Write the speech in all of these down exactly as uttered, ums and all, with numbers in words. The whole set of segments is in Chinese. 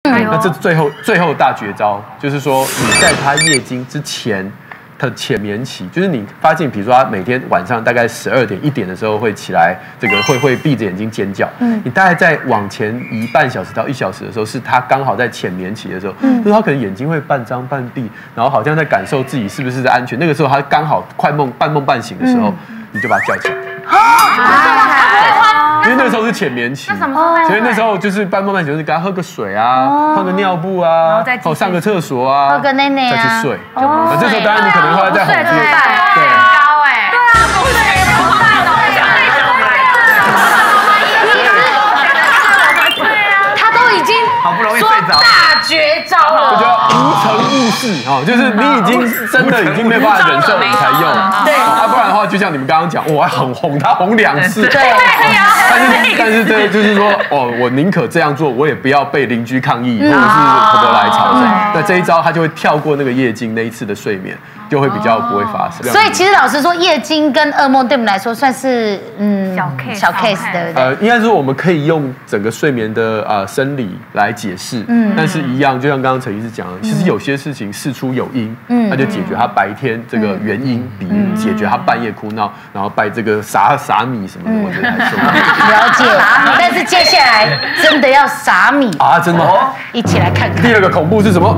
嗯，那这最后最后大绝招就是说，你在他夜惊之前。的浅眠期，就是你发现，比如说他每天晚上大概十二点一点的时候会起来，这个会会闭着眼睛尖叫。嗯，你大概在往前移半小时到一小时的时候，是他刚好在浅眠期的时候，嗯，就是他可能眼睛会半张半闭，然后好像在感受自己是不是在安全。那个时候他刚好快梦半梦半醒的时候，嗯、你就把他叫起来。啊！因为那个时候是浅眠期，所以那时候就是半梦半醒，就是给他喝个水啊，换个尿布啊，哦，上个厕所啊， 喝个奶奶啊， 再去睡。哦，这时候当然你可能会再哄睡。 对，高哎，对啊，不睡怎么办呢？他都已经好不容易睡着， 大绝招了， 我觉得无成物事哦，就是你已经真的已经没有办法忍受，你才用。对，啊，不然的话，就像你们刚刚讲，我还很哄他哄两次。 对， 但是但是这就是说，哦，我宁可这样做，我也不要被邻居抗议或者是婆婆来吵。那这一招他就会跳过那个夜惊那一次的睡眠。就会比较不会发生。 所以其实老实说，夜惊跟噩梦对我们来说算是嗯小 case 小 case 对不对？ 呃，应该说我们可以用整个睡眠的呃生理来解释，嗯，但是一样，就像刚刚陈医师讲的，其实有些事情事出有因，嗯，那就解决他白天这个原因，比解决他半夜哭闹，然后拜这个撒撒米什么的，我觉得还重要。了解，但是接下来真的要撒米啊？真的？ 一起来看看。 第二个恐怖是什么？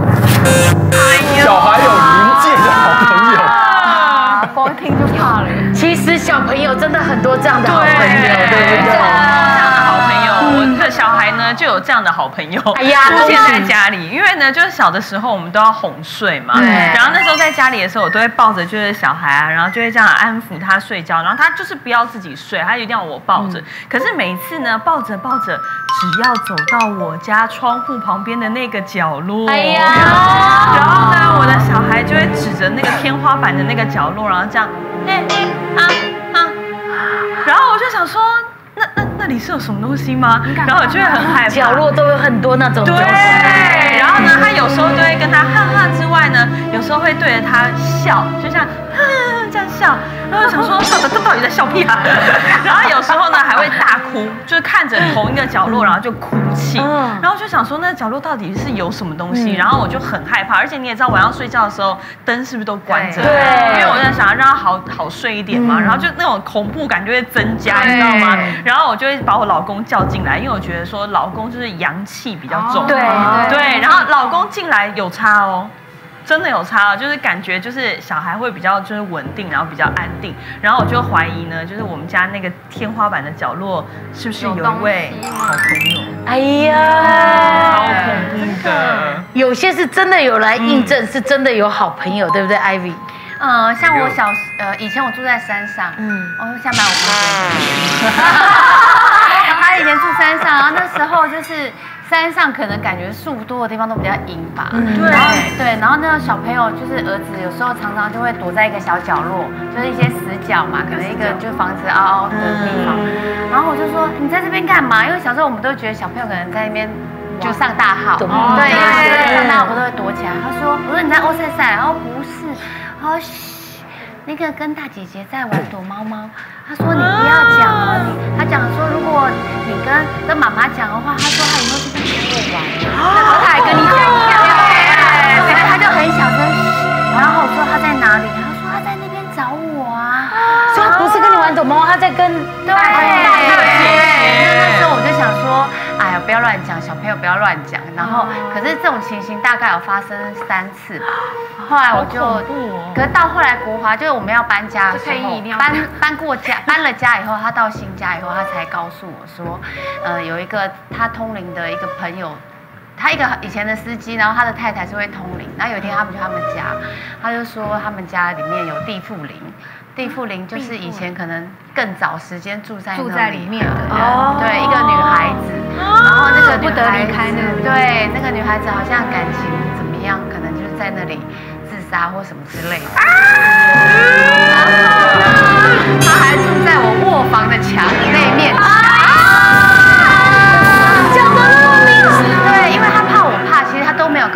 小孩有临界的好朋友， 啊，光听就怕了。 其实小朋友真的很多这样的好朋友，对不对？ 这样的好朋友，我的小孩呢就有这样的好朋友， 哎呀， 出现在家里。因为呢，就是小的时候我们都要哄睡嘛，然后那时候在家里的时候，我都会抱着就是小孩啊，然后就会这样安抚他睡觉，然后他就是不要自己睡，他一定要我抱着。可是每一次呢，抱着抱着，只要走到我家窗户旁边的那个角落，哎呀，然后呢，我的小孩就会指着那个天花板的那个角落，然后这样，哎啊啊，然后我就想说。那那那里是有什么东西吗？然后我就会很害怕， 角落都有很多那种。 对，然后呢，他有时候就会跟他哈哈之外呢，有时候会对着他笑，就像哈这样笑，然后我想说他他到底在笑屁啊？然后有时候呢还会大哭，就是看着同一个角落，然后就哭泣。然后就想说那角落到底是有什么东西？然后我就很害怕，而且你也知道晚上睡觉的时候灯是不是都关着？ 对， 因为我在想要让他好好睡一点嘛，然后就那种恐怖感就会增加，你知道吗？然后我就会把我老公叫进来，因为我觉得说老公就是阳气比较重， 对对，然后老公进来有差哦。真的有差，就是感觉就是小孩会比较就是稳定，然后比较安定，然后我就怀疑呢，就是我们家那个天花板的角落是不是有一位好朋友？ 哎呀， 超恐怖的！ 有些是真的有来印证，是真的有好朋友，对不对 ，Ivy？ 嗯，像我小呃以前我住在山上，嗯，我下班我回他以前住山上，然后那时候就是山上可能感觉树多的地方都比较阴吧，嗯，对，然后对，然后那个小朋友就是儿子，有时候常常就会躲在一个小角落，就是一些死角嘛，可能一个就房子凹凹的地方，然后我就说你在这边干嘛？因为小时候我们都觉得小朋友可能在那边。就上大号，对，因为上大号不都会躲起来。他说：“我说你在欧塞赛，然后不是，然后嘘，那个跟大姐姐在玩躲猫猫。”他说：“你不要讲哦，你他讲说如果你跟跟妈妈讲的话，他说他以后就跟朋友玩，然后他还跟你讲一样，所以他就很小声，然后我说他在哪里？他说他在那边找我啊， 所以不是跟你玩躲猫猫，他在跟对。”那时候我就想说，哎呀，不要乱讲，小朋友不要乱讲。然后，可是这种情形大概有发生三次吧。后来我就，可是到后来国华就是我们要搬家的时候，搬搬过家，搬了家以后，他到新家以后，他才告诉我说，呃，有一个他通灵的一个朋友。他一个以前的司机，然后他的太太是会通灵，然后有一天他们去他们家，他就说他们家里面有地缚灵，地缚灵就是以前可能更早时间住在住在里面的人， 哦，对，一个女孩子，然后那个不得离开那个，对，那个女孩子好像感情怎么样，可能就是在那里自杀或什么之类的，然后他还住在我卧房的墙的那一面。讲的那么明显，对，因为他怕我怕，其实他都没有告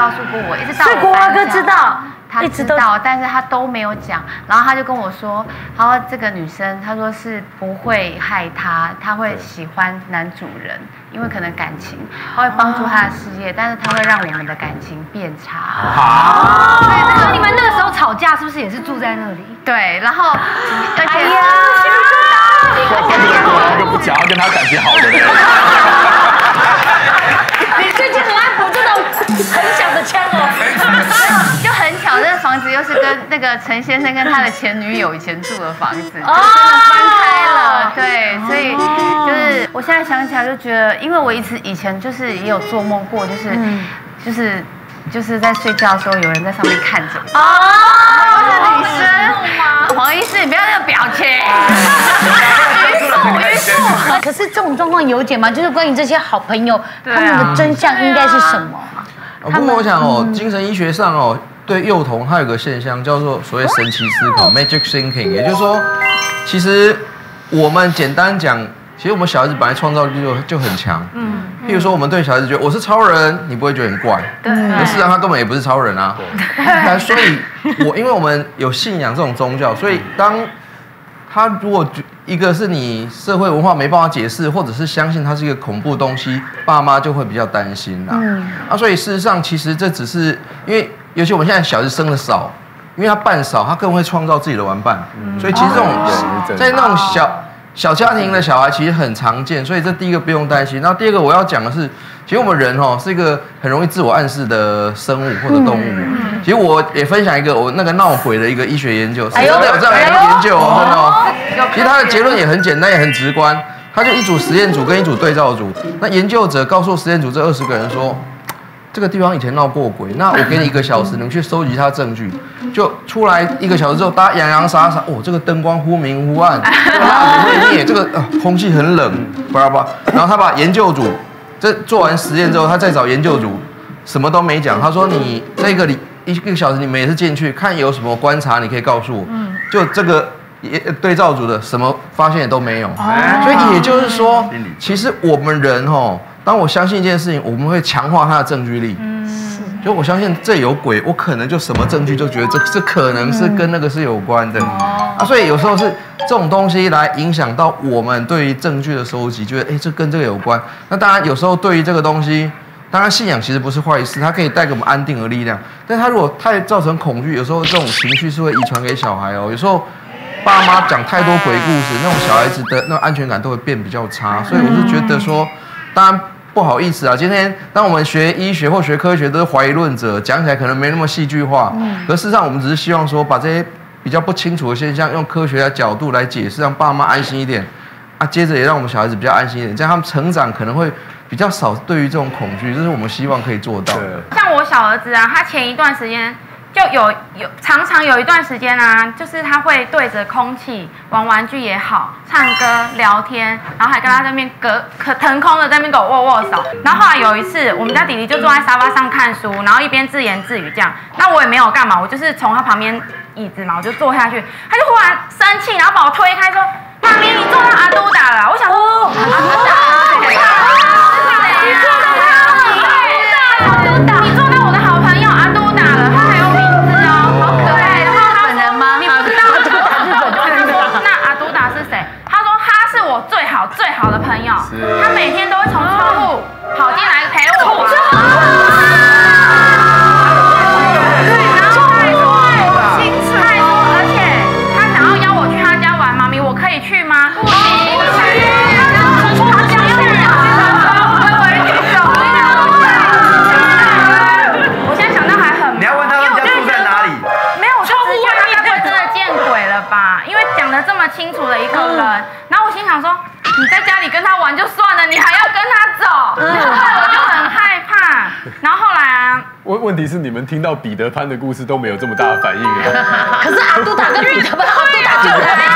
告诉过我，一直到所以国华哥知道。 他知道，但是他都没有讲。然后他就跟我说，他说这个女生，他说是不会害他，他会喜欢男主人，因为可能感情，他会帮助他的事业，但是他会让我们的感情变差。 好，对，所以你们那个时候吵架是不是也是住在那里？ 对，然后而且， 我就不讲要跟他感情好的人。 你最近很爱补这种很小的枪哦。 就很巧，这个房子又是跟那个陈先生跟他的前女友以前住的房子，就真的分开了。对，所以就是我现在想起来就觉得，因为我一直以前就是也有做梦过，就是、嗯、就是就是在睡觉的时候有人在上面看着我。哦，是女生。黄医师，你不要那个表情。愚妇，愚妇。 可是这种状况有解吗？就是关于这些好朋友，他们的真相应该是什么？ 不过我想哦，精神医学上哦，对幼童它有个现象叫做所谓神奇思考 （magic thinking）， 也就是说，其实我们简单讲，其实我们小孩子本来创造力就就很强。嗯。譬如说，我们对小孩子觉得我是超人，你不会觉得很怪。对。可事实上他根本也不是超人啊。对。所以，我因为我们有信仰这种宗教，所以当他如果一个是你社会文化没办法解释，或者是相信它是一个恐怖东西，爸妈就会比较担心啦。嗯，啊，所以事实上其实这只是因为，尤其我们现在小孩子生的少，因为他伴少，他更会创造自己的玩伴。嗯，所以其实这种、哦、在那种小小家庭的小孩其实很常见，所以这第一个不用担心。然后第二个我要讲的是，其实我们人哦是一个很容易自我暗示的生物或者动物。嗯嗯、其实我也分享一个我那个闹鬼的一个医学研究，真的有这样的研究哦，真的哦。其实他的结论也很简单，也很直观。他就一组实验组跟一组对照组，那研究者告诉实验组这二十个人说，这个地方以前闹过鬼，那我给你一个小时，你们去收集他证据。就出来一个小时之后，大家洋洋洒洒，哦，这个灯光忽明忽暗，蜡烛会灭，这个、呃、空气很冷，巴拉巴。然后他把研究组这做完实验之后，他再找研究组，什么都没讲。他说你这个里一个小时你们也是进去看有什么观察，你可以告诉我。嗯，就这个。对照组的什么发现也都没有，所以也就是说，其实我们人哦，当我相信一件事情，我们会强化它的证据力。嗯，就我相信这有鬼，我可能就什么证据就觉得这这可能是跟那个是有关的。啊，所以有时候是这种东西来影响到我们对于证据的收集，觉得哎这跟这个有关。那当然有时候对于这个东西，当然信仰其实不是坏事，它可以带给我们安定的力量。但它如果太造成恐惧，有时候这种情绪是会遗传给小孩哦，有时候。爸妈讲太多鬼故事，那种小孩子的那种安全感都会变比较差，所以我是觉得说，当然不好意思啊，今天当我们学医学或学科学都是怀疑论者，讲起来可能没那么戏剧化，可事实上我们只是希望说把这些比较不清楚的现象用科学的角度来解释，让爸妈安心一点啊，接着也让我们小孩子比较安心一点，这样他们成长可能会比较少对于这种恐惧，这是我们希望可以做到的。 像我小儿子啊，他前一段时间。就有有常常有一段时间啊，就是他会对着空气玩玩具也好，唱歌聊天，然后还跟他在那边隔可腾空的在那边给我握握手。然后后来有一次，我们家弟弟就坐在沙发上看书，然后一边自言自语这样。那我也没有干嘛，我就是从他旁边椅子嘛，我就坐下去，他就忽然生气，然后把我推开说：“妈咪，你坐到阿都达了。”我想说，哦、阿都达。你坐到我的好朋友阿都达了，他还有名字哦，好可爱。然后他本人吗？你不知道阿都达是本人。那阿都达是谁？他说他是我最好最好的朋友，他每天都会从窗户跑进来陪我玩。对，然后他还说，他还说，而且他想要邀我去他家玩，妈咪，我可以去吗？不行。这么清楚的一个人，然后我心想说，你在家里跟他玩就算了，你还要跟他走，嗯、我就很害怕。然后后来啊， 问问题是你们听到彼得潘的故事都没有这么大的反应啊。可是阿都达跟彼得潘，阿都达就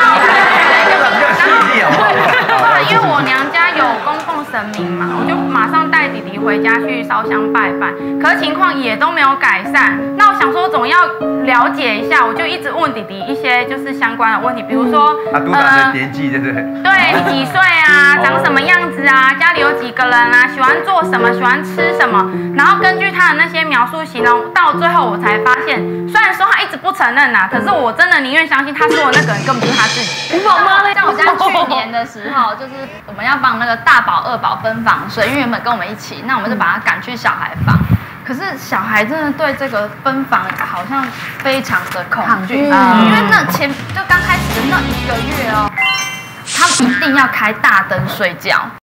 后来因为我娘家有供奉神明嘛，我就马上带弟弟回家去烧香拜拜，可是情况也都没有改善。那我想想说总要了解一下，我就一直问弟弟一些就是相关的问题，比如说， 啊，督导的年纪对不对？ 对你几岁啊？长什么样子啊？家里有几个人啊？喜欢做什么？喜欢吃什么？然后根据他的那些描述形容，到最后我才发现，虽然说他一直不承认呐、啊，可是我真的宁愿相信他说的那个人根本不是他自己。 我妈呢？像我家去年的时候，就是我们要帮那个大宝、二宝分房睡，因为原本跟我们一起，那我们就把他赶去小孩房。可是小孩真的对这个分房好像非常的恐惧，嗯、因为那前就刚开始的那一个月哦，他们一定要开大灯睡觉。